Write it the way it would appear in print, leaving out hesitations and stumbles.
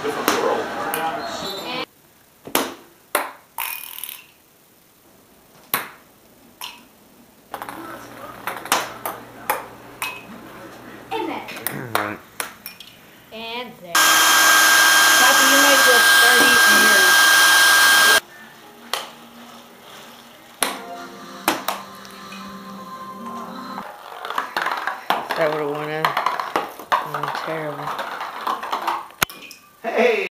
different world. And there. Right. And there. Papa, you might just start eating yours. That would have went in. Terrible. Hey!